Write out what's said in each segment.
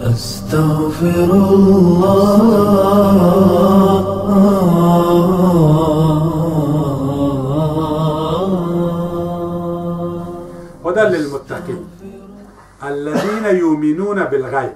أستغفر الله. هدى للمتقين الذين يؤمنون بالغیب.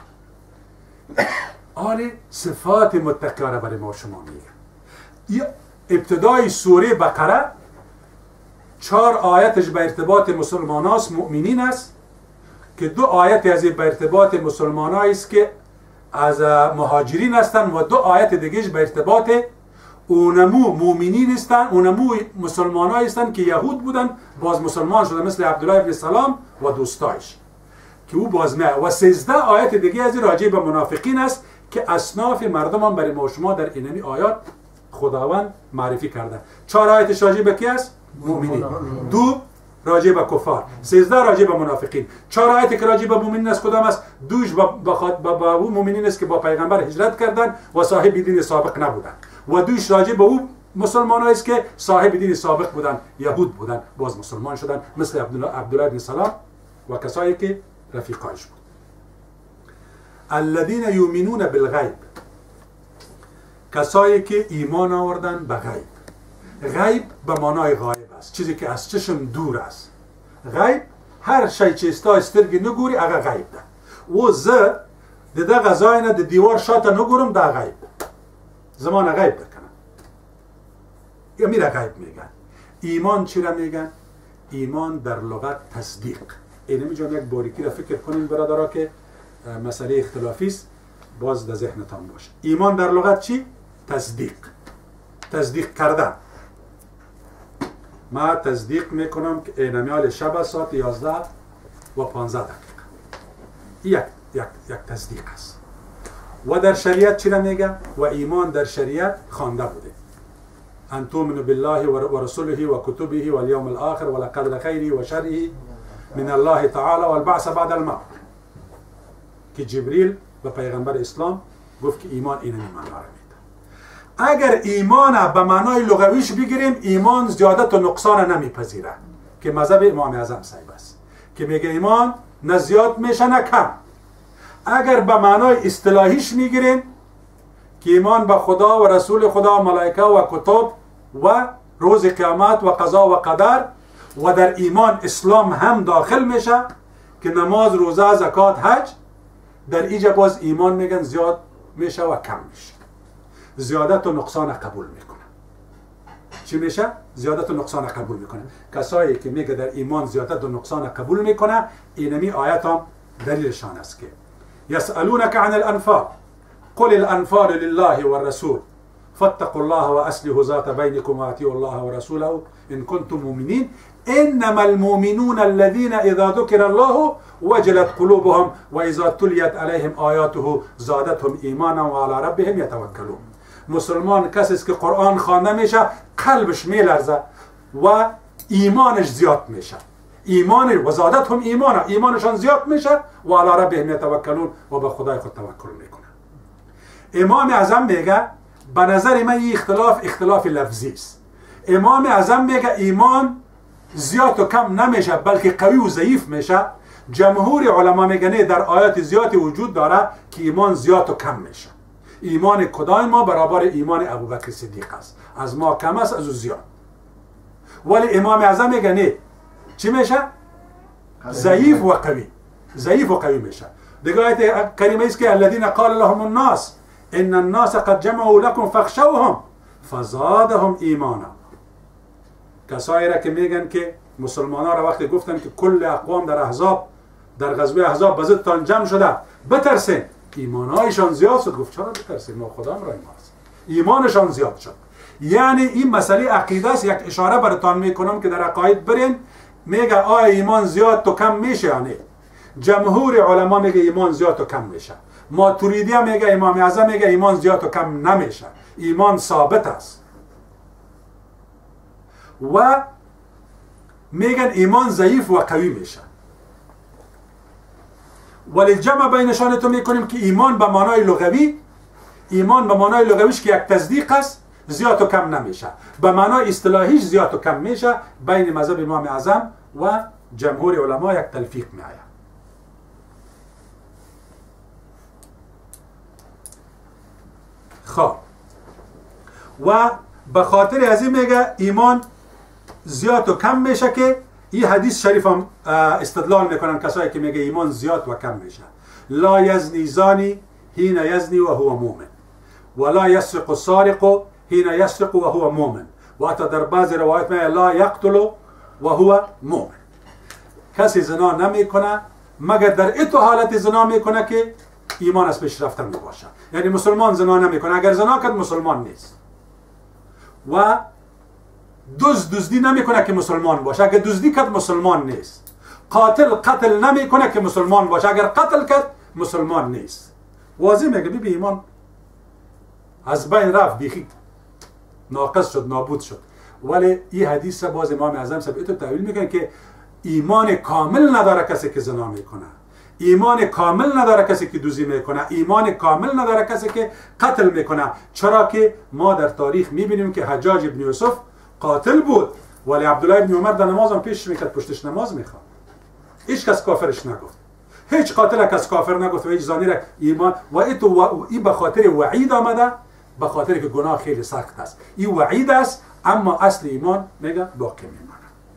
آره صفات متقیانه برای ما شما میگه. ابتدای سوره بقره 4 آیتش به ارتباط مسلمان هاست، مؤمنین است، که 2 آیت از این به ارتباط مسلمان است که از مهاجرین هستند و 2 آیت دیگهش به ارتباط اونمو مؤمنین هستند، اونمو مسلمان هستند که یهود بودن باز مسلمان شدن، مثل عبدالله ابن سلام و دوستایش که او بازمه. و 13 آیت دیگه از راجع به منافقین است که اصناف مردم هم برای ما شما در اینمی آیات خداوند معرفی کرده. 4 آیتش راجع به کی است؟ مؤمنین. 2 راجع به کفار، 13 راجع به منافقین. 4 آیتی که راجع به مؤمنین است کدام است؟ 2ش با اون مؤمنین است که با پیغمبر هجرت کردند و صاحب دین سابق نبودند و 2ش راجع به اون مسلمانایی است که صاحب دین سابق بودند، یهود بودند باز مسلمان شدند، مثل عبدالله بن سلام و کسایی که رفیقایش بود. الذين یؤمنون بالغیب، کسایی که ایمان آوردن به غیب. غیب به معنای غایب است، چیزی که از چشم دور است. غیب هر شی چې ستا سترګې نګوري هغه غیب ده. و زه د دغه ځای نه د دیوار شاته نګورم، دا غیب زمانه غیب ده کنه. یا میره غیب میگن. ایمان چی را میگن؟ ایمان در لغت تصدیق. اینه میجام یک باریکی را فکر کنین برادرها که مسئله اختلافی است، باز در ذهنتان باشه. ایمان در لغت چی؟ تصدیق. تصدیق کردن. ما تصدیق میکنم که اینمیال شب ساعت 11 و 15 دقیقه. یک تصدیق است. و در شریعت چی را میگه؟ و ایمان در شریعت خوانده بوده. ان تؤمنوا بالله و رسوله و کتبه و الیوم الاخر و لقدر خیره و شره من الله تعالی و البعث بعد الموت. که جبریل و پیغمبر اسلام گفت که ایمان اینمی معنا را میده. اگر ایمان به معنای لغویش بگیریم، ایمان زیادت و نقصان نمیپذیره که مذهب امام اعظم صاحب است که میگه ایمان نه زیاد میشه نه کم. اگر به معنای اصطلاحیش میگیریم که ایمان به خدا و رسول خدا و ملائکه و کتب و روز قیامت و قضا و قدر، و در ایمان اسلام هم داخل میشه که نماز، روزه، زکات، حج، در اینجا باز ایمان میگن زیاد میشه و کم میشه. زیادت و نقصان قبول میکنه. چی میشه؟ زیادت و نقصان قبول میکنه. کسایی که میگه در ایمان زیادت و نقصان قبول میکنه، اینمی آیات هم دلیلشان است که یسألونک عن الانفال قل الانفال لله والرسول فاتقوا الله واصلحوا ذات بینکم واطیعوا الله ورسوله ان کنتم مؤمنین انما المؤمنون الذين اذا ذكر الله وجلت قلوبهم واذا تليت عليهم آیاته زادتهم ایمانا وعلى ربهم يتوکلون. مسلمان کسی است که قرآن خوانده میشه قلبش میلرزه و ایمانش زیاد میشه. ایمان و زادتهم ایمانا، ایمانشان زیاد میشه و علی ربهم یتوکلون و به خدای خود توکل میکنه. امام اعظم میگه به نظر من این اختلاف لفظی است. امام اعظم میگه ایمان زیاد و کم نمیشه بلکه قوی و ضعیف میشه. جمهور علما میگن در آیات زیادی وجود داره که ایمان زیاد و کم میشه. ایمان کدای ما برابر ایمان ابوبکر صدیق است، از ما کم است، از او زیاد. ولی امام اعظم میگه نه، چی میشه؟ ضعیف و قوی. ضعیف و قوی میشه. دیگه آیت کریمه است که الذين قال لهم الناس ان الناس قد جمعوا لكم فاخشوهم فزادهم ایمانا. کسایی را که میگن که مسلمانان را وقتی گفتن که کل اقوام در احزاب، در غزوه احزاب به ضدتان جمع شده، بترسین. ایمانهایشان زیاد شد. گفت چرا بترسین؟ ما خدا را ایمان است. ایمانشان زیاد شد. یعنی این مسئله عقیده است. یک اشاره براتون میکنم که در عقاید برین، میگه آیا ایمان زیاد تو کم میشه یا نه؟ جمهور علما میگه ایمان زیاد تو کم میشه. ماتوریدی میگه، امام اعظم میگه ایمان زیاد تو کم نمیشه، ایمان ثابت است. و میگن ایمان ضعیف و قوی میشه. ولی جمع بینشان تو میکنیم که ایمان به معنای لغوی، ایمان به معنای لغویش که یک تصدیق است، زیاد و کم نمیشه. به معنای اصطلاحیش زیاد و کم میشه. بین مذهب امام اعظم و جمهور علما یک تلفیق میآید. و به خاطر از این میگه ایمان زیاد و کم میشه که این حدیث شریف هم استدلال میکنن کسایی که میگه ایمان زیاد و کم میشه. لا یزنی زانی حین یزنی و هو مؤمن ولا یسرق السارق حین یسرق و هو مؤمن و حتی در بعض روایت میگه لا یقتل و هو مؤمن. کسی زنا نمیکنه مگر در ایتو حالت زنا میکنه که ایمان از پیش رفته میباشه. یعنی مسلمان زنا نمیکنه، اگر زنا کرد مسلمان نیست. و دزدی نمیکنه که مسلمان باشه، اگر دزدی کرد مسلمان نیست. قتل نمیکنه که مسلمان باشه، اگر قتل کرد مسلمان نیست. واضح میگه بی ایمان از بین رفت، بیخی ناقص شد، نابود شد. ولی این حدیث را باز امام اعظم صاحب ایتو تعویل میکنه که ایمان کامل نداره کسی که زنا میکنه، ایمان کامل نداره کسی که دزدی میکنه، ایمان کامل نداره کسی که قتل میکنه. چرا که ما در تاریخ میبینیم که حجاج ابن یوسف قاتل بود ولی عبدالله ابن عمر در نماز هم پیش میکرد، پشتش نماز میخواد. هیچ کس کافرش نگفت، هیچ قاتل کس کافر نگفت و هیچ زانی را ایمان. و این به خاطر وعید آمده، به خاطر که گناه خیلی سخت است. این وعید است اما اصل ایمان میگه باقی میمانه.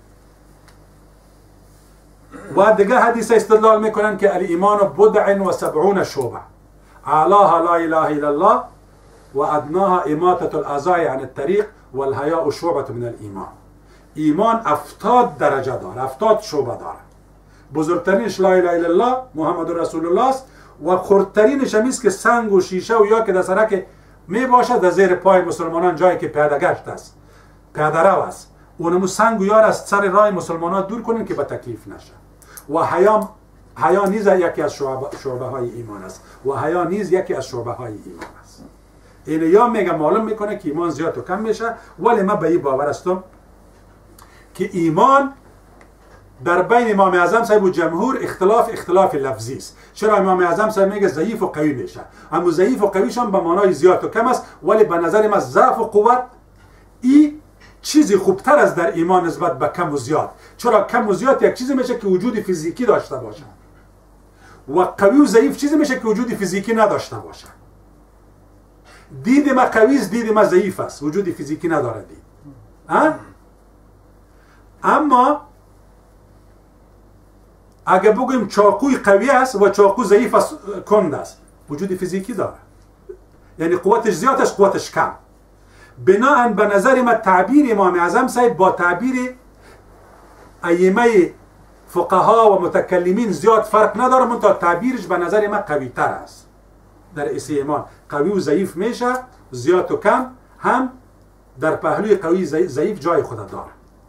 و دیگه حدیث استدلال میکنن که الایمان بضع و 70 شعبه، اعلاها لا اله الا الله و ادناها اماطة الاذى عن الطریق و الحیاء شعبة من الایمان. ایمان 70 درجه داره، 70 شعبه داره. بزرگترینش لا اله الا الله محمد رسول الله است و خردترینش هم است که سنگ و شیشه و یا که در سرک می باشد در زیر پای مسلمانان، جایی که پیاده گشت است، پیاده رو است، اونمو سنگ و یار از سر راه مسلمانان دور کنین که به تکلیف نشه. و حیا نیز یکی از شعبه های ایمان است و حیا نیز یکی از شعبه های ایمان است. این یا میگه معلوم میکنه که ایمان زیاد و کم میشه. ولی من به این باور هستم که ایمان در بین امام اعظم صاحب و جمهور اختلاف لفظی است. چرا امام اعظم صاحب میگه ضعیف و قوی میشه، اما ضعیف و قویشان به معنای زیاد و کم است. ولی به نظر من ضعف و قوت این چیزی خوبتر است در ایمان نسبت به کم و زیاد. چرا کم و زیاد یک چیزی میشه که وجود فیزیکی داشته باشه و قوی و ضعیف چیزی میشه که وجود فیزیکی نداشته باشه. دید ما قوی است، دید ما ضعیف است، وجود فیزیکی نداره دید. اما اگه بگویم چاقوی قوی است و چاقو ضعیف است، کند است، وجود فیزیکی داره، یعنی قوتش زیاد است، قوتش کم. بناهن به نظر من تعبیر امام اعظم صاحب با تعبیر ائمه فقها و متکلمین زیاد فرق نداره، منتها تعبیرش به نظر من قوی تر است. در اسم ایمان قوی و ضعیف میشه، زیاد و کم هم در پهلوی قوی ضعیف جای خود داره.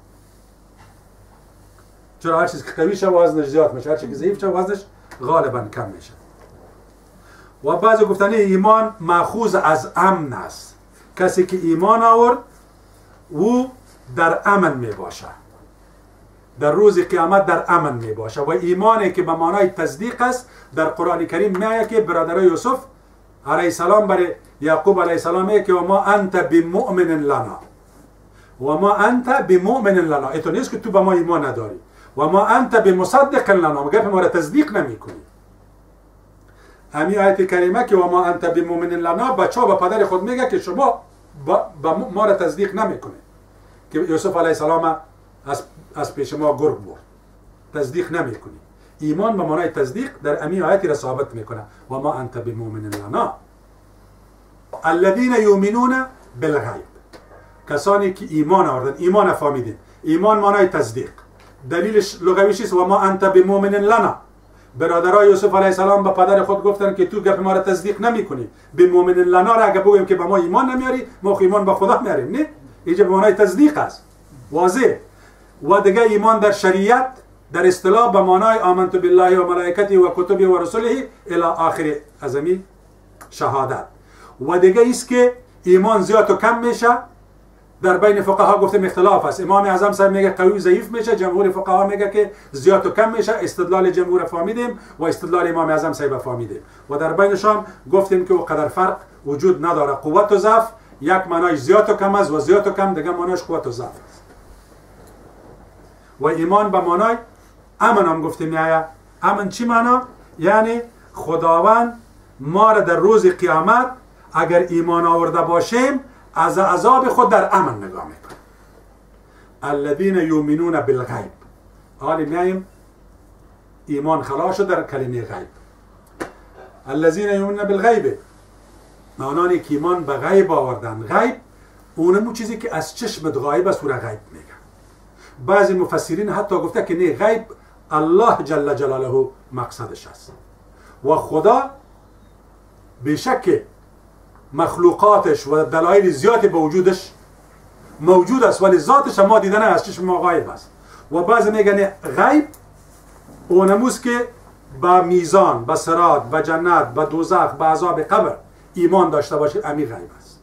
چرا هر چیز که قوی شه وزنش زیاد میشه، هر چیز که ضعیف شه وزنش غالبا کم میشه. و بعضی گفتن ایمان ماخوذ از امن است. کسی که ایمان آورد او در امن می باشه، در روز قیامت در امن می باشه. و ایمانی که به معنای تصدیق است در قرآن کریم میگه که برادر یوسف علیه السلام برای یعقوب علیه السلام میگه که و ما انت بمؤمن لنا، و ما انت بمؤمن لنا، ایتو نیست که تو به ما ایمان نداری، و ما انت بمصدق لنا، مگر ما را تصدیق نمی کنی. همین آیت کریمه که و ما انت بمؤمن لنا، بچه ها به پدر خود میگه که شما ما را تصدیق نمی کنی که یوسف علیه السلام از پیش ما گرگ برد، تصدیق نمی کنی. ایمان به معنای تصدیق در همین آیتی را ثابت میکنه و ما انت بمؤمن لنا. الذين یؤمنون بالغیب، کسانی که ایمان آوردن، ایمان فهمیدن. ایمان معنای تصدیق، دلیلش لغویش است و ما انت بمؤمن لنا. برادرای یوسف علیه السلام به پدر خود گفتن که تو گپ ما را تصدیق نمی کنی، بمؤمن لنا را اگه بگویم که به ما ایمان نمیاری، ما ایمان به خدا میاریم. نه، اینجا به معنای تصدیق است، واضح. و دیگه ایمان در شریعت در اصطلاح به معنای آمنت بالله و ملائکته و کتبه و رسله الی آخر ازمی شهادت. و دیگه است که ایمان زیاد و کم میشه. در بین فقها گفتیم اختلاف است. امام اعظم صاحب میگه قوی و ضعیف میشه، جمهور فقها میگه که زیاد و کم میشه. استدلال جمهور فهمیدیم و استدلال امام اعظم صاحب فهمیدیم. و در بینشان گفتیم که قدر فرق وجود نداره. قوت و ضعف یک معنای زیاد و کم است و زیاد و کم دیگه معناش قوت و ضعف است. و ایمان به معنای امن هم گفتیم. یا امن چی معنا؟ یعنی خداوند ما را در روز قیامت اگر ایمان آورده باشیم از عذاب خود در امن نگاه میکنه. الذین یؤمنون بالغیب. حالی میاییم ایمان خلاص شد در کلمه غیب. الذین یؤمنون بالغیب، آنانی که ایمان به غیب آوردن. غیب اونمو چیزی که از چشمت غایب است، او را غیب میگن. بعضی مفسرین حتی گفته که نه، غیب الله جل جلاله مقصدش است و خدا بیشک مخلوقاتش و دلایل زیادی به وجودش موجود است، ولی ذاتش ما دیدن از چشم ما غایب است. و بعضی میگن غیب اونموست که با میزان، با صراط، با جنت، با دوزخ، با عذاب قبر ایمان داشته باشید، امی غیب است.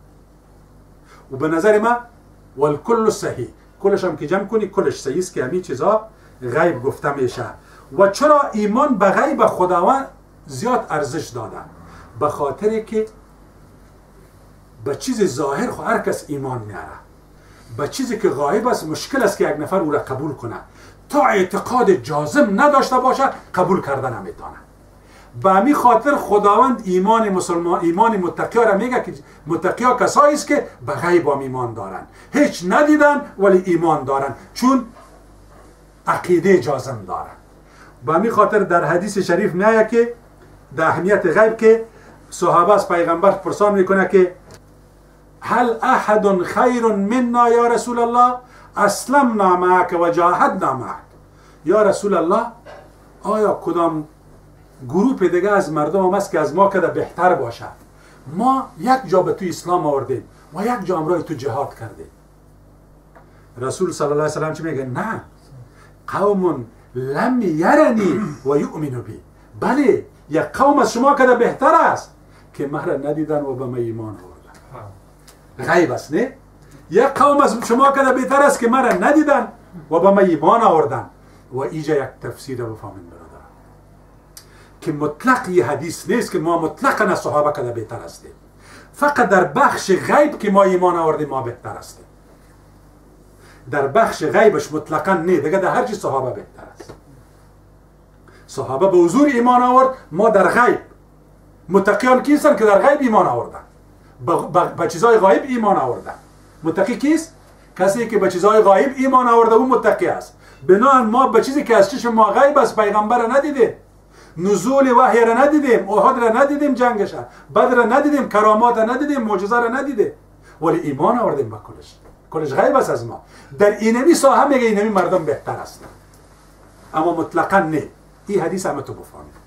و به نظر من والکل صحیح، کلش هم که جمع کنی کلش صحیح است که همین چیزها غیب گفته میشه. و چرا ایمان به غیب خداوند زیاد ارزش داده؟ به خاطر که به چیز ظاهر خو هر کس ایمان میاره، به چیزی که غایب است مشکل است که یک نفر او را قبول کنه. تا اعتقاد جازم نداشته باشه قبول کردن نمیتونه. به همین خاطر خداوند ایمان مسلمان، ایمان متقی را میگه که متقی ها کسایی است که به غیب هم ایمان دارن، هیچ ندیدن ولی ایمان دارن، چون عقیده جازم دارن. به همین خاطر در حدیث شریف میآید که در اهمیت غیب که صحابه از پیغمبر پرسان میکنه که هل احد خیر منا یا رسول الله اسلمنا معك و جاهدنا معك. یا رسول الله آیا کدام گروه دیگه از مردم هم است که از ما کده بهتر باشه؟ ما یک جا به تو اسلام آوردیم و یک جا امرای تو جهاد کردیم. رسول صلی الله علیه و سلم چی میگه؟ نه، قوم لم یرنی و یؤمنوا بی. بله، یک قوم از شما کده بهتر است که مرا ندیدن و به من ایمان آوردن. غیب است نه؟ یک قوم از شما کده بهتر است که مرا ندیدن و به من ایمان آوردن. و اینجا یک تفسیر بفهمین برادر که مطلق یه حدیث نیست که ما مطلقا از صحابه کده بهتر هستیم. فقط در بخش غیب که ما ایمان آوردیم ما بهتر هستیم. در بخش غیبش مطلقا نه، دیگه در هر چی صحابه بهتر است. صحابه به حضور ایمان آورد، ما در غیب. متقیان کیستن که در غیب ایمان آوردن، به چیزای غایب ایمان آوردن. متقی کیست؟ کسی که به چیزای غایب ایمان آورده او متقی است. بنابراین ما به چیزی که از چشم ما غیب است، پیغمبر را ندیدیم، نزول وحی را ندیدیم، احد را ندیدیم، جنگش، بدر را ندیدیم، کرامات را ندیدیم، معجزه را ندیدیم، ولی ایمان آوردیم به کلش غیب است از ما. در اینمی ساحه میگه اینمی مردم بهتر هستند، اما مطلقا نه. این حدیث همه تو بفهمید.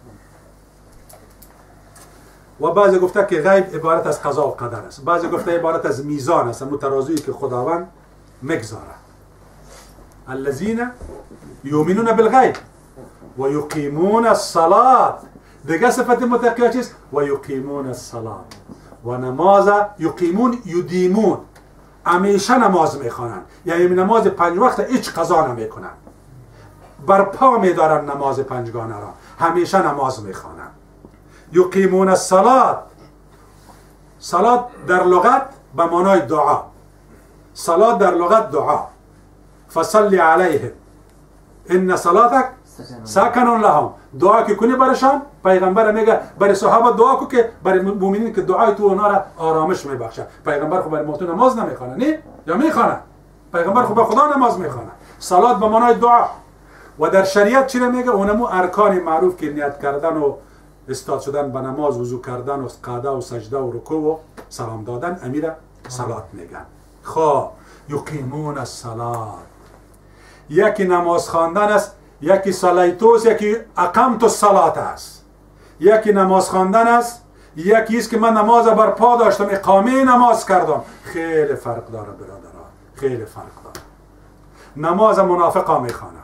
و بعضی گفته که غیب عبارت از قضا و قدر است، بعضی گفته عبارت از میزان است، مترازویی که خداوند مگذاره. الذین یؤمنون بالغیب و یقیمون الصلاة. دیگه صفت متقی چیست؟ و یقیمون الصلاة. و نماز یقیمون یدیمون، همیشه نماز میخوانن، یعنی نماز 5 وقت هیچ قضا نمیکنن، برپا میدارن نماز 5گانه را، همیشه نماز میخوانن. یقیمون الصلاة. صلات در لغت به معنای دعا. صلات در لغت دعا. فصلی علیهم ان صلاتک سکن لهم. دعا که کنی برشان، پیغمبر میگه برای صحابه دعا کو که برای مؤمنین که دعای تو اونا را آرامش میبخشه. پیغمبر خو برای موتون نماز نمیخونه، نه یا میخونه؟ پیغمبر خو به خدا نماز میخونه. صلات به معنای دعا. و در شریعت چی میگه؟ اونمو ارکان معروف که نیت کردن و استاد شدن به نماز، وضو کردن و قعده و سجده و رکوع و سلام دادن، امیر صلات میگن. خب یقیمون الصلاة، یکی نماز خواندن است، یکی صلیتوس، یکی اقمت الصلاة است. یکی نماز خواندن است، یکی است که من نماز بر پا داشتم، اقامه نماز کردم. خیلی فرق داره برادران، خیلی فرق داره. نماز منافقا میخوانه.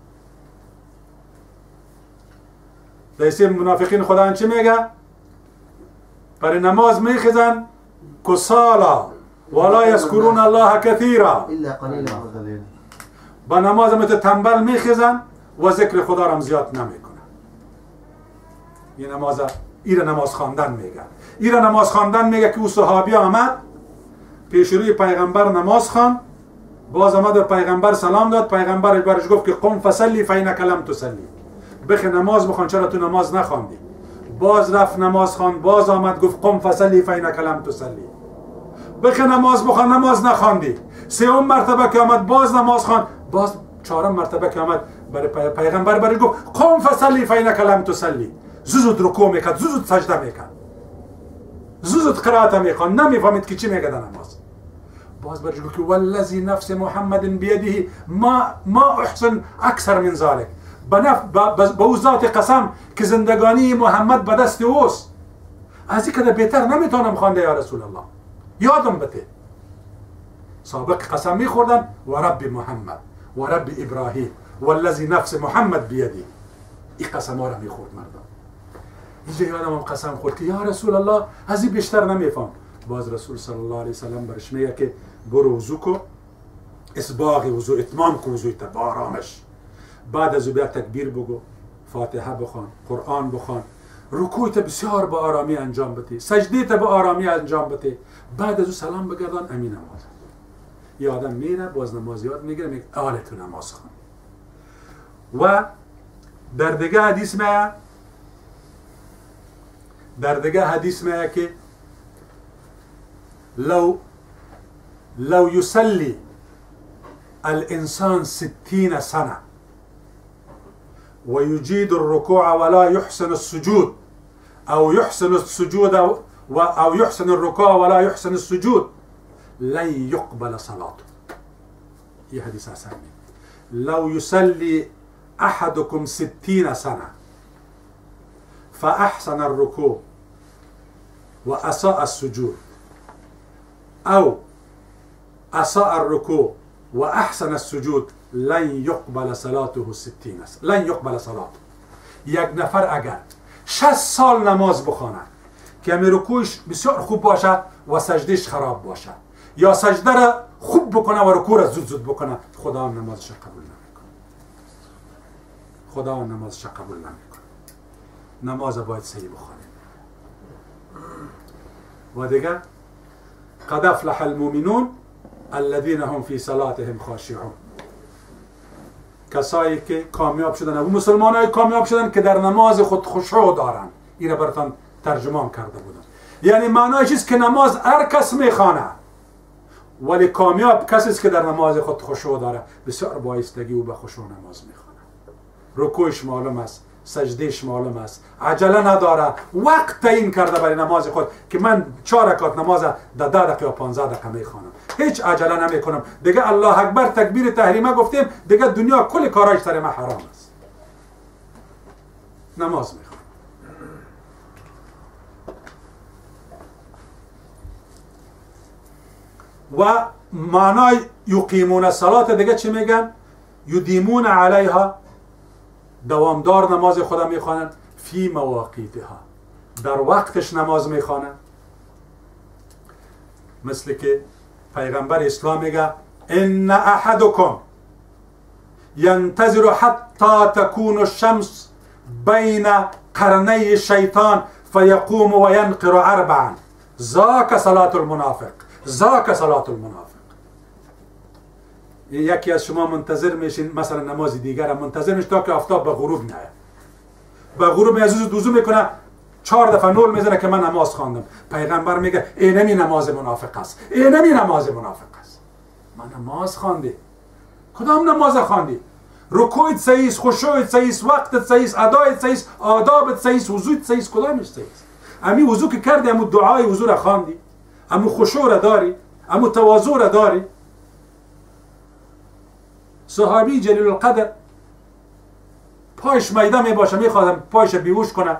لیسی منافقین خدا چی میگه؟ برای نماز میخزن کسالا ولا یذکرون الله کثیرا الا قلیلا. با نماز مت تنبل میخزن و ذکر خدا را هم زیاد نمیکنن. این نماز، این نماز خواندن میگه. این نماز خواندن میگه که او صحابی آمد پیش روی پیغمبر نماز خواند، باز آمد و پیغمبر سلام داد، پیغمبر برش گفت که قم فصلی فینک لم تصلی. بخ نماز بخوان، چرا تو نماز نخواندی؟ باز رفت نماز خواند، باز آمد گفت قم فصلی فینک لم تصلی. بخی نماز بخوان، نماز نخواندی. سوم مرتبه که آمد باز نماز خواند، باز چهارم مرتبه که آمد برای پیغمبر برای گفت قم فصلی فینک لم تصلی، زود رکوع میکرد، زود سجده میکرد، زود قرائت میخوان، نمیفهمید که چی میگه در نماز. باز برای گفت که والذی نفس محمد بیده ما احسن اکثر من ذلك، به او ذات قسم که زندگانی محمد به دست اوست، از این که بهتر نمیتونم خوانده یا رسول الله. یادم بده سابق قسم میخوردن و رب محمد و رب ابراهیم والذی نفس محمد بیده، این قسم ها را میخورد مردم. اینجا یادم هم قسم خورد که یا رسول الله از این بیشتر نمیفهم. باز رسول صلی الله علیه وسلم برش میگه که برو وضو کو، اسباغ وضو، اتمام کو وضو تا با آرامش، بعد از بیا تکبیر بگو، فاتحه بخوان، قرآن بخوان، رکوع تا بسیار با آرامی انجام بده، سجده تا با آرامی انجام بده، بعد از او سلام بگردان، امین نماز. یه آدم میره باز نماز یاد میگیره، میگه آله تو نماز خوان. و در دیگه حدیث میگه که لو يصلي الانسان 60 سنه ويجيد الركوع ولا يحسن السجود، او يحسن السجود او يحسن الركوع ولا يحسن السجود، لن يقبل صلاته. یہ حدیث آسان ہے. لو يصلي احدكم 60 سنه فاحسن الركوع واساء السجود، او اساء الركوع واحسن السجود، لن يقبل صلاته 60 سنه. لن يقبل صلاته. یک نفر اگر 60 سال نماز بخواند که همین رکوعش بسیار خوب باشد و سجدهش خراب باشد، یا سجده را خوب بکنه و رکوع را زود بکنه، خدا هم نمازش قبول نمیکنه. خدا هم نمازش قبول نمیکنه. نماز باید صحیح بخوانیم. و دیگه قد افلح المؤمنون الذين هم في صلاتهم خاشعون، کسایی که کامیاب شدن، و مسلمانای کامیاب شدن که در نماز خود خشوع دارن. این را براتون ترجمه کرده بودم. یعنی معنایش است که نماز هر کس میخوانه، ولی کامیاب کسی است که در نماز خود خشوع داره، بسیار با ایستگی و به خشوع نماز میخوانه، رکوعش معلوم است، سجدهش معلوم است، عجله نداره، وقت تعیین کرده برای نماز خود که من 4 رکعت نماز در 10 دقیقه یا 15 دقیقه میخوانم، هیچ عجله نمیکنم. دیگه الله اکبر تکبیر تحریمه گفتیم، دیگه دنیا کل کارایش سر من حرام است. نماز میخوام. و معنای یقیمون الصلاة دیگه چی میگن؟ یدیمون علیها، دوامدار نماز خدا میخوانند، فی مواقیتها، در وقتش نماز میخوانند. مثل که پیغمبر اسلام میگه ان احدکم ینتظر حتی تکون الشمس بین قرنی الشیطان فیقوم و ینقر 4، ذاک صلاة المنافق، ذاک صلاة المنافق. یکی از شما منتظر میشین مثلا نماز دیگر منتظر میشه تا که آفتاب به غروب نیاد، به غروب از وضو میکنه، 4 دفعه نول میزنه که من نماز خواندم. پیغمبر میگه اینمی نماز منافق است، اینمی نماز منافق است. من نماز خواندی، کدام نماز خواندی؟ رکوعت صحیح است، خشوعت صحیح است، وقتت صحیح است، ادایت صحیح است، آدابت صحیح است، وضوت صحیح است، کدامش صحیح است؟ امی وضو که کردی، امو دعای وضو را خواندی، امو خشوع را داری، امو تواضع را داری. صحابی جلیل القدر پایش میده می باشه، میخوادم پایش بیهوش کنه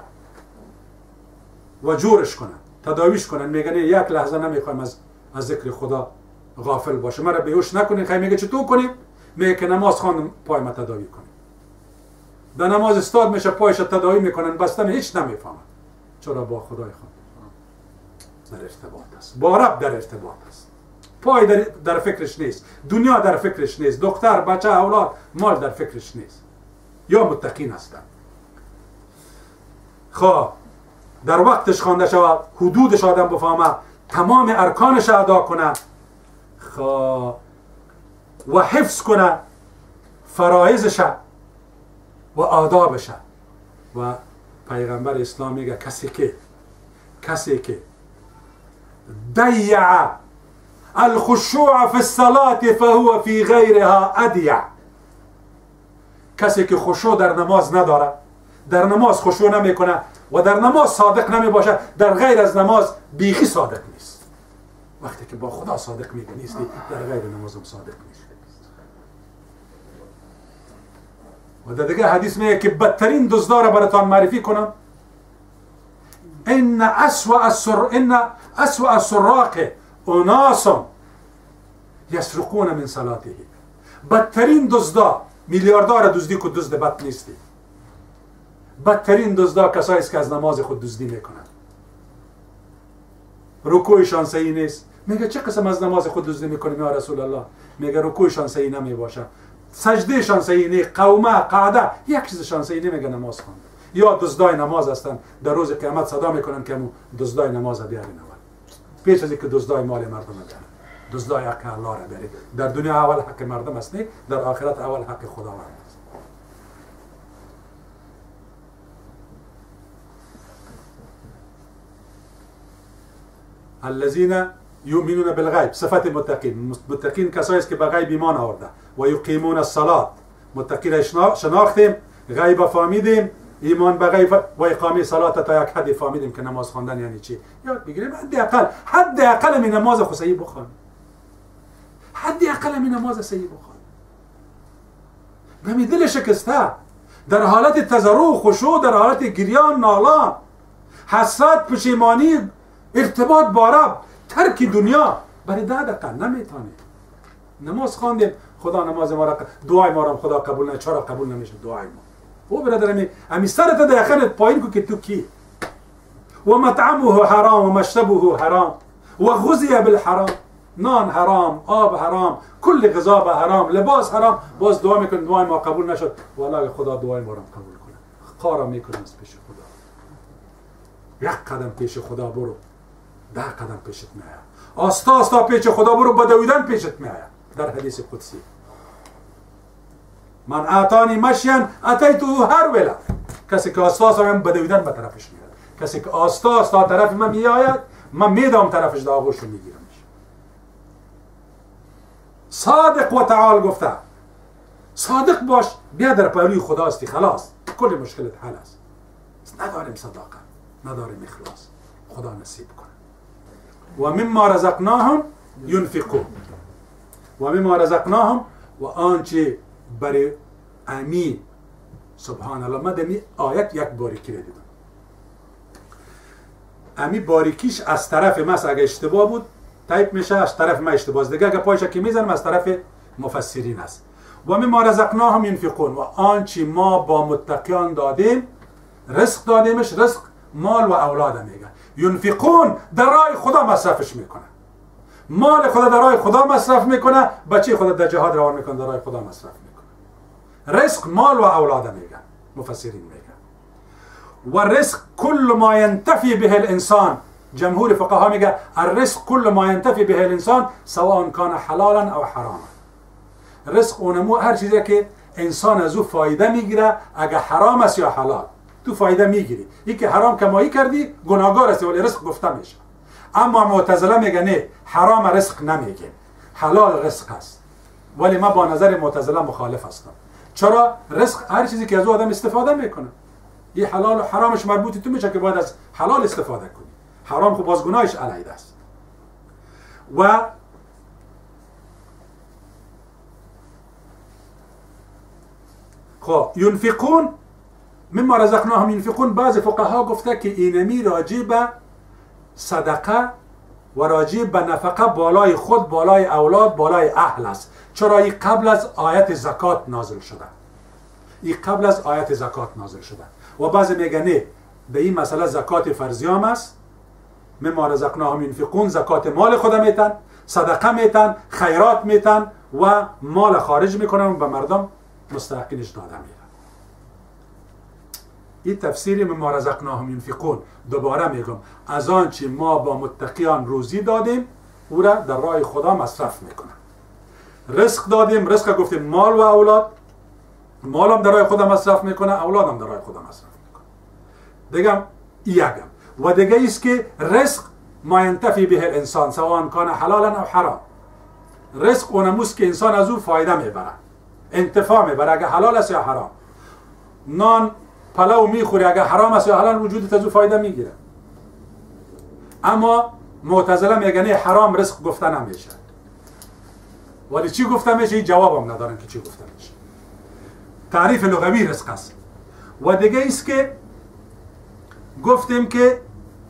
و جورش کنن، تداویش کنن، میگن یک لحظه نمیخوایم از ذکر خدا غافل باشه، مرا بیهوش نکنین. خیلی میگه چطور کنیم؟ میگه که نماز خواندم پای ما تداوی کنیم. در نماز استاد میشه پایش تداوی میکنن، بستن هیچ نمیفهمن. چرا؟ با خدای خود در ارتباط است، با رب در ارتباط است. پای در فکرش نیست، دنیا در فکرش نیست، دختر، بچه، اولاد، مال در فکرش نیست. یا متقین هستن. خواه در وقتش خوانده شود، حدودش آدم بفهمه، تمام ارکانش ادا کنه، و حفظ کنه فرایضش و آدابش. و پیغمبر اسلام میگه کسی که ضیع الخشوع في الصلاة فهو في غیرها ادیع. کسی که خشوع در نماز نداره، در نماز خشوع نمیکنه و در نماز صادق نمی باشه، در غیر از نماز بیخی صادق نیست. وقتی که با خدا صادق میگه نیستی، در غیر نماز هم صادق نیست. و در دیگه حدیث میگه که بدترین دزدا را براتان معرفی کنم. ان اسوأ السراق اناس یسرقون من صلاته. بدترین دزدا میلیاردار دزدی که دزد بد نیستی. بدترین دزدا کسایی است که از نماز خود دزدی میکنن. رکوعشان صحیح نیست. میگه چه قسم از نماز خود دزدی میکنیم یا رسول الله؟ میگه رکوعشان صحیح نمیباشه، سجدهشان صحیح نیست، قومه قعده یک چیزشان صحیح نمیگه نماز خوند. یا دزدای نماز هستن، در روز قیامت صدا میکنن که دزدای نماز بیارین اول، پیش از اینکه دزدای مال مردم بیارن، دزدای حق الله را بیارین. در دنیا اول حق مردم است، نه در آخرت اول حق خداوند است. الذين یؤمنون بالغیب، صفت متقین. متقین کسایی است که به غیب ایمان آورده. و یقیمون الصلاة، متقی را شناختیم، غیب فهمیدیم، ایمان به غیب و اقامه صلات تا یک حدی فهمیدیم که نماز خواندن یعنی چی. یاد بگیریم حد اقل می نماز خو صحیح بخوان، حد اقل می نماز صحیح بخوان. به دل شکسته، در حالت تضرع خشوع، در حالت گریان نالان، حسرت، پشیمانی، ارتباط با رب، ترک دنیا، برای 10 دقیقه نمیتونی. نماز خواندیم، خدا نماز ما را، دعای ما را خدا قبول نه. چرا قبول نمیشه دعای ما؟ او برادر امی سرت داخل پایین کو که تو کی؟ و مطعمه حرام و مشربه حرام و غذی بالحرام. نان حرام، آب حرام، کل غذا به حرام، لباس حرام. باز دعا میکنیم دعای ما قبول نشد. والله خدا دعای ما را قبول کنه. قارا میکنه از پیش خدا. یک قدم پیش خدا برو، 10 قدم پیشت میآید. آستا آستا پیش خدا برو، با دویدن پیشت میآید. در حدیث قدسی من اعطانی مشیان اتیته هر ولا. کسی که آستا آستا من بدویدن به طرفش میاد، کسی که آستا آستا طرف من میآید، من میدام طرفش در آغوش رو میگیرمش. صادق و تعال گفته صادق باش، بیا در پهلوی خدا استی، خلاص کل مشکلت حل است. نداریم صداقت، نداریم اخلاص، خدا نصیب کنه. و مما رزقناهم ينفقون، و مما رزقناهم، و آنچه برای امی سبحان الله. من دمی آیت یک باریکی را دیدم. امی باریکیش از طرف من اگه اشتباه بود تایپ میشه، از طرف من اشتباه است دیگه. اگه پایش که میزنم از طرف مفسرین است. و مما رزقناهم ينفقون، و آنچه ما با متقیان دادیم، رزق دادیمش، رزق مال و اولاد میگه. ينفقون در راه خدا مصرفش میکنه، مال خدا در راه خدا مصرف میکنه، بچه خدا در جهاد روان میکنه، در راه خدا مصرف میکنه. رزق مال و اولاد میگن مفسرین میگن. و رزق کل ما ینتفی به الانسان، جمهور فقها میگه الرزق کل ما ینتفی به الانسان سواء کان حلالا او حراما. رزق اونمو هر چیزی که انسان از او فایده میگیره، اگه حرام است یا حلال، تو فایده میگیری. این که حرام کمایی کردی گناهگار هستی، ولی رزق گفته میشه. اما معتزله میگه نه، حرام رزق نمیگه، حلال رزق است. ولی من با نظر معتزله مخالف هستم. چرا؟ رزق هر چیزی که از او آدم استفاده میکنه. این حلال و حرامش مربوطی تو میشه که باید از حلال استفاده کنی. حرام خب باز گناهش علیه است. و خب ينفقون مما رزقناهم ينفقون، بعض فقها گفته که اینمی راجع به صدقه و راجع به نفقه بالای خود، بالای اولاد، بالای اهل است. چرا این قبل از آیت زکات نازل شده. این قبل از آیت زکات نازل شده. و بعضی میگن نه، به این مسئله زکات فرضی هم است. مما رزقناهم ينفقون، زکات مال خود میتن، صدقه میتن، خیرات میتن و مال خارج میکنن و به مردم مستحقینش داده میره. این تفسیر مما رزقناهم ينفقون. دوباره میگم از آنچه ما با متقیان روزی دادیم او را در راه خدا مصرف میکنن. رزق دادیم، رزق گفتیم مال و اولاد، مال هم در راه خدا مصرف میکنه، اولاد هم در راه خدا مصرف میکنه. دیگه یکم و دیگه ایست که رزق ما ینتفی به الانسان سواء کان حلالا او حرام. رزق اونموست که انسان از او فایده میبره، انتفاع میبره، اگه حلال است یا حرام. نان پلو میخوری اگه حرام است یا حلال، وجودت از او فایده میگیره. اما معتزله میگن حرام رزق گفته نمیشه. ولی چی گفته میشه؟ جواب هم ندارن که چی گفته میشه. تعریف لغوی رزق است. و دیگه ایست که گفتیم که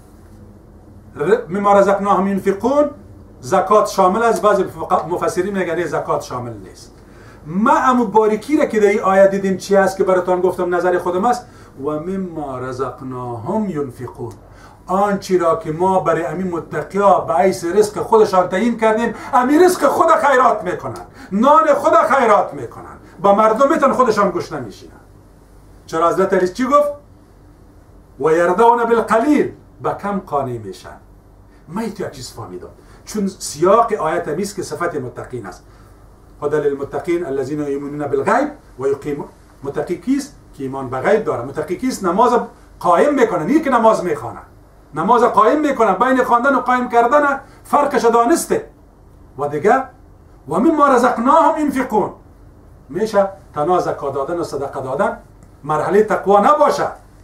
مما رزقناهم ينفقون زکات شامل است. بعضی مفسرین میگن زکات شامل نیست. ما امو باریکی را که در این آیه دیدیم چی است که براتون گفتم نظر خودم است. و مما رزقناهم ينفقون، آنچه را که ما برای امی متقیا به حیث رزق خودشان تعیین کردیم، امی رزق خود خیرات میکنن، نان خود خیرات میکنن، با مردمتان خودشان گوش نمیشینن. چرا حضرت علی چی گفت؟ و یرضون بالقلیل، با کم قانع میشن. من تو یک چیز فهمیدم، چون سیاق آیت امیست که صفت متقین است. هدی للمتقین الذین یؤمنون بالغیب و یقیمون. متقی کیست؟ که ایمان به غیب داره. متقی کیست؟ نماز قائم میکنه، نه که نماز میخوانه. نماز قائم میکنه، بین خواندن و قائم کردن فرقش دانسته. و دیگه و مما رزقناهم ينفقون، میشه تنها زکات دادن و صدقه دادن مرحله تقوا نباشه.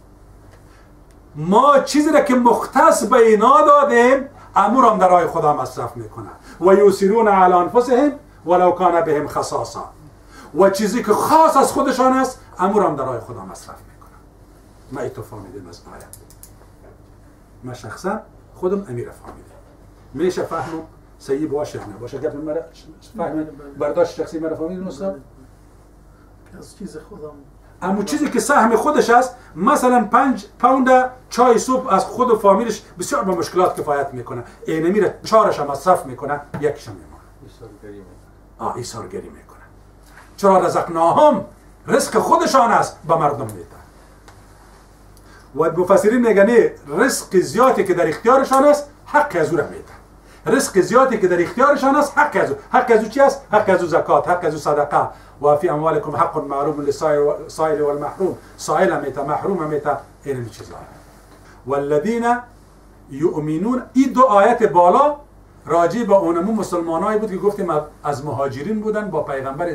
ما چیزی را که مختص به اینا دادیم امور هم در راه خدا مصرف میکنن. و یؤثرون علی انفسهم ولو کان بهم خصاصه، و چیزی که خاص از خودشان است امور هم در راه خدا مصرف میکنن. ما ایتو فهمیدیم از آیت. ما شخصا خودم امیر فهمیدم. میشه فهمم صحیح باشه نه باشه، گپ مرا فهم برداشت شخصی مرا فهمیدین استاد؟ از چیز خودم اما چیزی که سهم خودش است، مثلا 5 پوند چای صبح از خود و فامیلش بسیار با مشکلات کفایت میکنه، اینه میره 4ش مصرف میکنه، یکیش میمونه. ایثارگری میکنه. چرا رزقناهم رزق خودشان است به مردم میده. و مفسرین میگن رزق زیادی که در اختیارشان است حق از او را میده. رزق زیادی که در اختیارشان است حق از او. حق از او چی است؟ حق از او زکات، حق از او صدقه. و فی اموالکم حق معلوم للسائل والمحروم. سائل میته، محروم میته، این چیزا. والذین یؤمنون، این دو آیت بالا راجع به اونمون مسلمانایی بود که گفتیم از مهاجرین بودن، با پیغمبر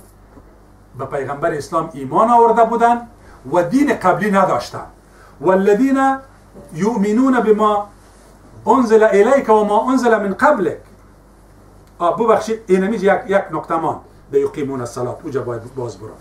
اسلام ایمان آورده بودن و دین قبلی نداشتن. والذین یؤمنون بما انزل الیک و ما انزل من قبلک. ببخشید اینمیز یک نکته مان به یقیمون الصلاة، اوجا باید باز برم.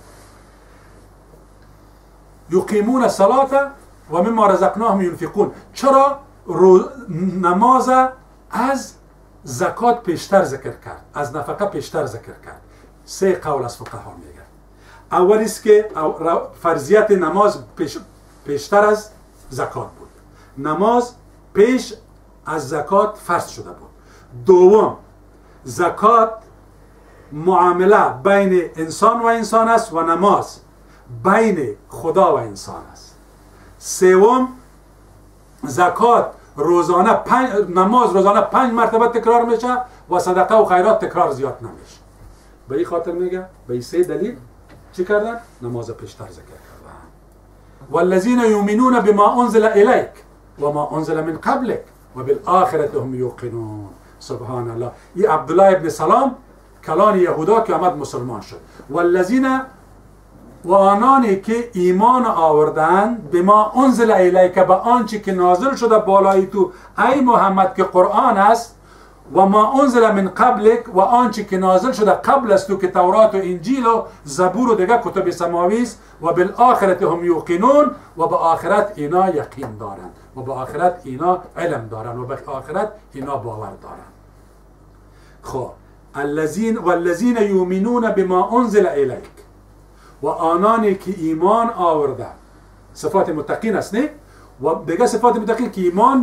یقیمون الصلاة و مما رزقناهم ينفقون. چرا نماز از زکات پیشتر ذکر کرد، از نفقه پیشتر ذکر کرد؟ 3 قول از فقها میگن. اول است که فرضیت نماز پیشتر از زکات بود. نماز پیش از زکات فرض شده بود. دوم، زکات معامله بین انسان و انسان است و نماز بین خدا و انسان است. سوم، زکات نماز روزانه 5 مرتبه تکرار میشه و صدقه و خیرات تکرار زیاد نمیشه. به این خاطر میگه، به این 3 دلیل چی کردن؟ نماز پیشتر ذکر کردن. والذین یؤمنون بما انزل الیک و ما انزل من قبلک و بالآخرة هم یوقنون. سبحان الله. این عبدالله ابن سلام کلان یهودا که آمد مسلمان شد. والذین، و آنانی که ایمان آوردند به ما انزل الیک، به آنچه که نازل شده بالای تو ای محمد که قرآن است، و ما انزل من قبلک، و آنچه که نازل شده قبل از تو که تورات و انجیل و زبور و دیگه کتب سماوی است، و بالآخرة هم یوقنون، و به آخرت اینا یقین دارند، و به آخرت اینا علم دارند، و به آخرت اینا باور دارند. خب والذین یؤمنون بما انزل الیک، و آنانی که ایمان آورده، صفات متقین است نه؟ و دیگه صفات متقین که ایمان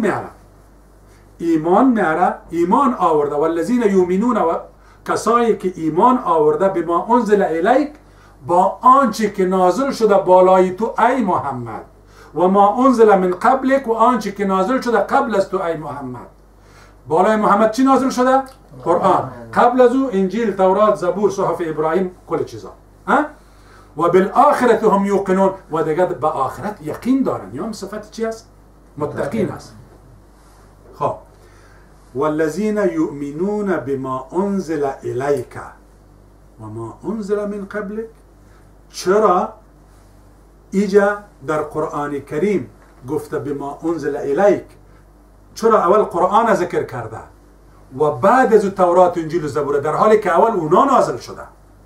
میاره، ایمان آورده. والذین یؤمنون، و کسایی که ایمان آورده بما انزل الیک، با آنچه که نازل شده بالای تو ای محمد، و ما انزل من قبلک، و آنچه که نازل شده قبل از تو ای محمد. بالای محمد چی نازل شده؟ قرآن. قبل از او انجیل، تورات، زبور، صحف ابراهیم، کل چیزا. و بالآخرة هم یوقنون، و دیگه به آخرت یقین دارن. یا صفت چی است؟ متقین است. خب والذین یؤمنون بما انزل الیک و ما انزل من قبلک. چرا ایجا در قرآن کریم گفته بما انزل الیک؟ چرا اول قرآن ذکر کرده و بعد از تورات و انجیل و زبور، در حالی که اول اونا نازل شده؟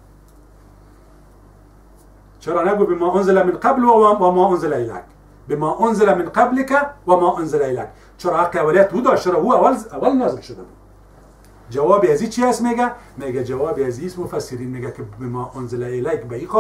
چرا نگو بما انزل من قبل و ما انزل الیک؟ بما انزل من قبلک و ما انزل الیک. چرا حق اولیت او داشت؟ چرا او اول نازل شده بود؟ جواب ازی چی هست؟ میگه جواب ازی است مفسرین میگه که بما انزل الیک به این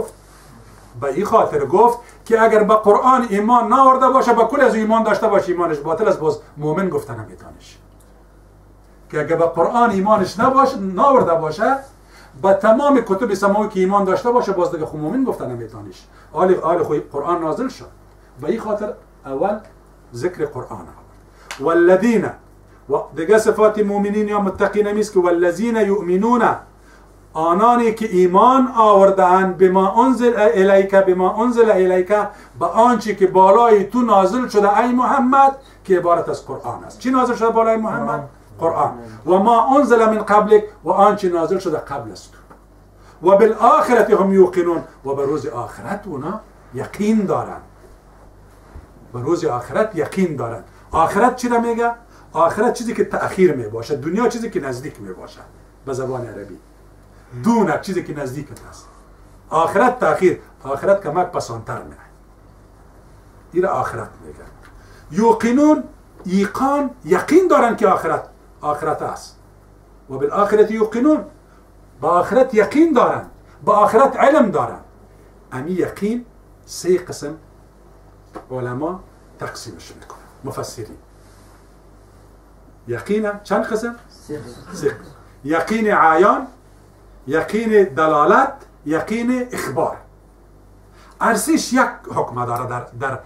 خاطر گفت که اگر به قرآن ایمان نآورده باشه، با کل از ایمان داشته باشه ایمانش باطل است، باز مؤمن گفته نمیتونش. که اگر به قرآن ایمانش نآورده باشه، با تمام کتب سماوی که ایمان داشته باشه، باز دیگه خود مؤمن گفته نمیتونش. حال خود قرآن نازل شد، به این خاطر اول ذکر قرآن آورد. والذین، و دیگه صفات مؤمنین یا متقین میست که والذین یؤمنون، آنانی که ایمان آورده‌اند بما انزل الیک، بما انزل الیک، به آنچه که بالای تو نازل شده ای محمد، که عبارت از قرآن است. چی نازل شده بالای محمد؟ قرآن. و ما انزل من قبلک، و آنچه نازل شده قبل از تو. و بالآخرت هم یوقنون، و به روز آخرت اونا یقین دارند. به روز آخرت یقین دارند. آخرت چی را میگه؟ آخرت چیزی که تأخیر می باشه، دنیا چیزی که نزدیک می باشه به زبان عربی. دونه چیزی که نزدیکت است. آخرت تأخیر، آخرت کمک پسانتر میه. این را آخرت میگه. یوقنون، ایقان، یقین دارن که آخرت است. و بالآخرت یوقنون، با آخرت یقین دارن، با آخرت علم دارن. امی یقین 3 قسم علما تقسیمش میکنن، مفسرین. یقین چند قسم؟ 3 قسم. یقین عیان، یقین دلالت، یقین اخبار. ارسیش یک حکم داره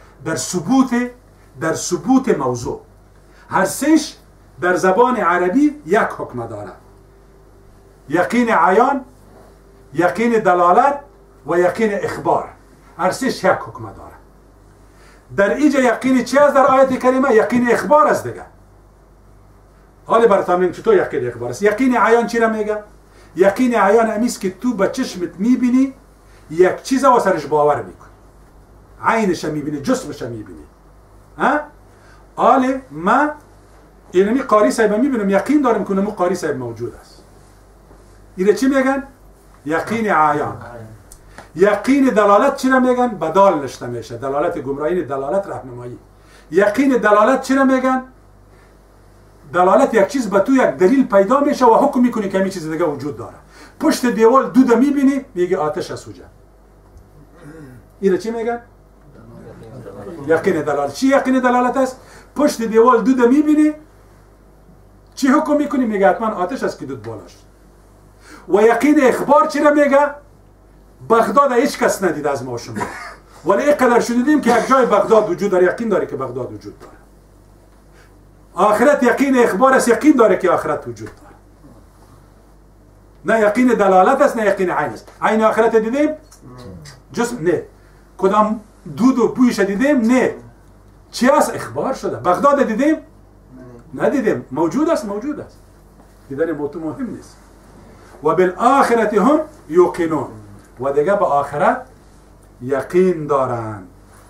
در ثبوت موضوع. هر سهش در زبان عربی یک حکم داره. یقین عیان، یقین دلالت و یقین اخبار. هر سهش یک حکم داره. در اینجا یقین چی است در آیت کریمه؟ یقین اخبار است دیگه. حالا براتون میگم چطور یقین اخبار است. یقین عیان چی را میگه؟ یقین عیان امیست که تو به چشمت میبینی یک چیز و سرش باور میکنی، عینش میبینی، جسمش میبینی. حالا ما اینمی قاری صاحب میبینم، یقین دارم که اونمو قاری صاحب موجود است. اینه چی میگن؟ یقین عیان. یقین دلالت چی را میگن؟ بدال نشته میشه. دلالت گمراهی، دلالت رهنمایی. یقین دلالت چی را میگن؟ دلالت یک چیز به تو یک دلیل پیدا میشه و حکم میکنی که همین چیز دیگه وجود داره. پشت دیوال دود میبینی، میگه آتش است اونجا. اینو چی میگن؟ یقین دلالت. چی یقین دلالت است؟ پشت دیوال دود میبینی، چی حکم میکنی؟ میگه حتما آتش است که دود بالاش. و یقین اخبار چی را میگه؟ بغداد هیچ کس ندید از ما شما، ولی اینقدر شنیدیم که یک جای بغداد وجود داره، یقین داره که بغداد وجود داره. آخرت یقین اخبار است، یقین داره که آخرت وجود داره. نه یقین دلالت است، نه یقین عین است. عین آخرت دیدیم؟ جسم نه. کدام دود و بویش دیدیم؟ نه. چی است؟ اخبار شده. بغداد دیدیم؟ ندیدیم. موجود است، موجود است. دیدن موضوع مهم نیست. و بالآخرت هم یوقنون، و دیگه به آخرت یقین دارند.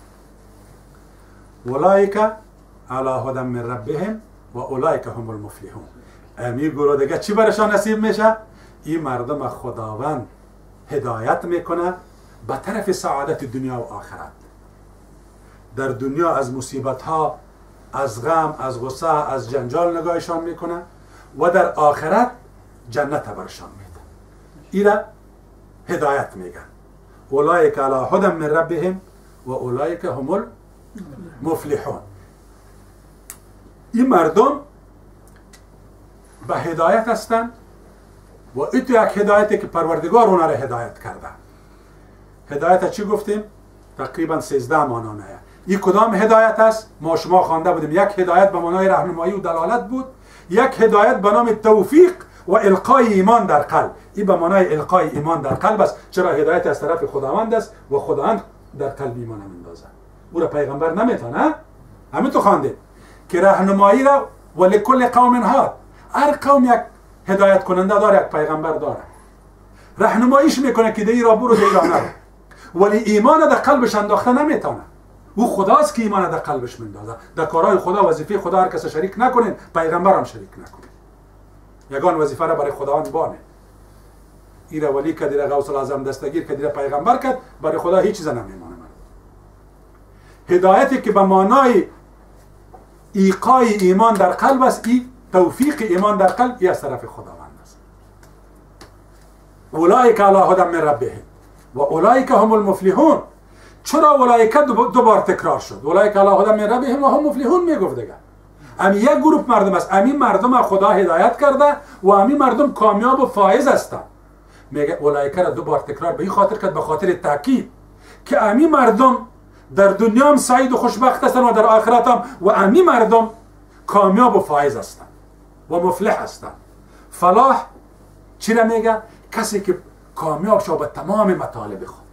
اولئک علی هدی من ربهم و اولئک هم المفلحون. امی گروه دیگه چی برشان نصیب میشه؟ این مردم خداوند هدایت میکنه به طرف سعادت دنیا و آخرت. در دنیا از مصیبت ها، از غم، از غصه، از جنجال نگاهشان میکنه و در آخرت جنت برشان میده. اینا هدایت میگن. اولئک علی هدی من ربهم و اولئک هم المفلحون. این مردم به هدایت هستند و این تو یک هدایتی که پروردگار اونا را هدایت کرده. هدایت چی گفتیم؟ تقریبا 13 معنا میه. این کدام هدایت است؟ ما شما خوانده بودیم. یک هدایت به معنای راهنمایی و دلالت بود، یک هدایت به نام توفیق و القای ایمان در قلب. این به معنای القای ایمان در قلب است. چرا هدایت از طرف خداوند است و خداوند در قلب ایمان میندازه. او را پیغمبر نمیتونه. همین تو خواندید که راهنمایی را و لکل قوم هاد. هر قوم یک هدایت کننده داره، یک پیغمبر داره، رهنماییش میکنه که دی را برو دی را نرو. ولی ایمان در قلبش انداخته نمیتونه. او خداست که ایمان در قلبش میندازه. در کارهای خدا، وظیفه خدا هر کس شریک نکنین، پیغمبر هم شریک نکنین. یگان وظیفه را برای خداوند بانه. ایره ولی که دیره غوث الاعظم دستگیر که دیره پیغمبر کرد، برای خدا هیچ چیز نمیمانه. هدایتی که به معنای ایقای ایمان در قلب است، این توفیق ایمان در قلب، این از طرف خداوند است. اولئک علی هدی من ربهم و اولئک هم المفلحون. چرا اولئک دو بار تکرار شد؟ اولئک علی هدی من ربهم و هم مفلحون میگفت دیگه. امی یک گروه مردم است، امی مردم خدا هدایت کرده و امی مردم کامیاب و فائز هستند. میگه اولئک را دو بار تکرار به این خاطر کرد، به خاطر تاکید که امی مردم در دنیا هم سعید و خوشبخت هستند و در آخرت هم، و امی مردم کامیاب و فائز هستند و مفلح هستند. فلاح چی را میگه؟ کسی که کامیاب شد به تمام مطالب خود،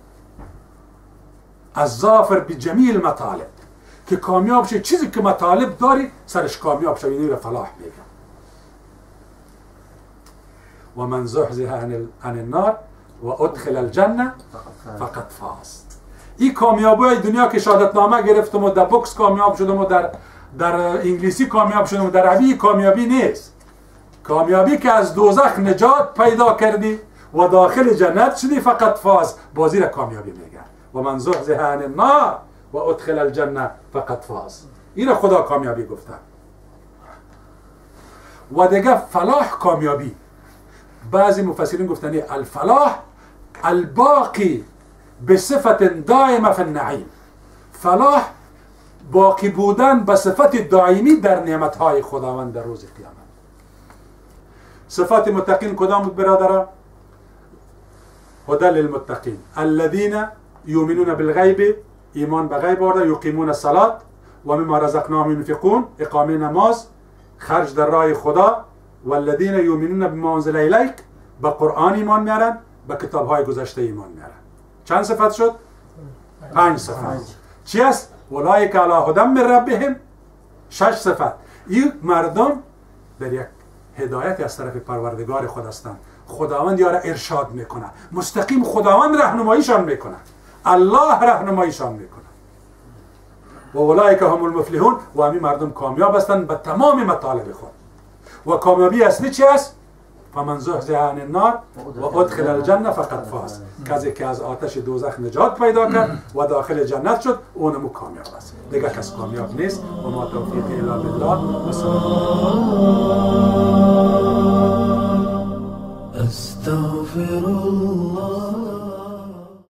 الظافر بجمیل مطالب، که کامیاب شد چیزی که مطالب داری سرش کامیاب شد، اینو فلاح میگه. و من زحزح عن النار و ادخل الجنه فقط فاز. این کامیابی دنیا که شهادتنامه گرفتم و در بوکس کامیاب شدم و در انگلیسی کامیاب شدم و در عربی، کامیابی نیست. کامیابی که از دوزخ نجات پیدا کردی و داخل جنت شدی، فقط فاز، بازی را کامیابی میگه. و من زحزح عن النار و ادخل الجنه فقط فاز. این را خدا کامیابی گفته. و دیگه فلاح کامیابی، بعضی مفسرین گفتن الفلاح الباقی بصفت دائمه فی النعیم. فلاح باقی بودن به صفت دائمی در نعمتهای خداوند در روز قیامت. صفات متقین کدام بود برادران؟ هدی للمتقین الذین یؤمنون بالغیب، ایمان به غیب آورده، یقیمون الصلاة و مما رزقناهم ينفقون، اقامه نماز، خرج در راه خدا، والذین یؤمنون بما انزل الیک، به قرآن ایمان میارن، به کتابهای گذشته ایمان میارن. چند صفت شد؟ 5 صفت. چی است؟ اولئک علی هدی من ربهم. 6 صفت. این مردم در یک هدایت از طرف پروردگار خود هستند. خداوند یارا ارشاد میکنه، مستقیم خداوند راهنماییشان میکنه، الله راهنماییشان میکنه. و اولئک هم المفلحون، و همین مردم کامیاب هستند به تمام مطالب خود. و کامیابی اصلی چی است؟ فمن زحزح عن النار و ادخل الجنه فقط فاز. کسی که از آتش دوزخ نجات پیدا کرد و داخل جنت شد، اونم کامیاب است. دیگه کس کامیاب نیست. و ما توفیقی الا بالله. استغفر الله.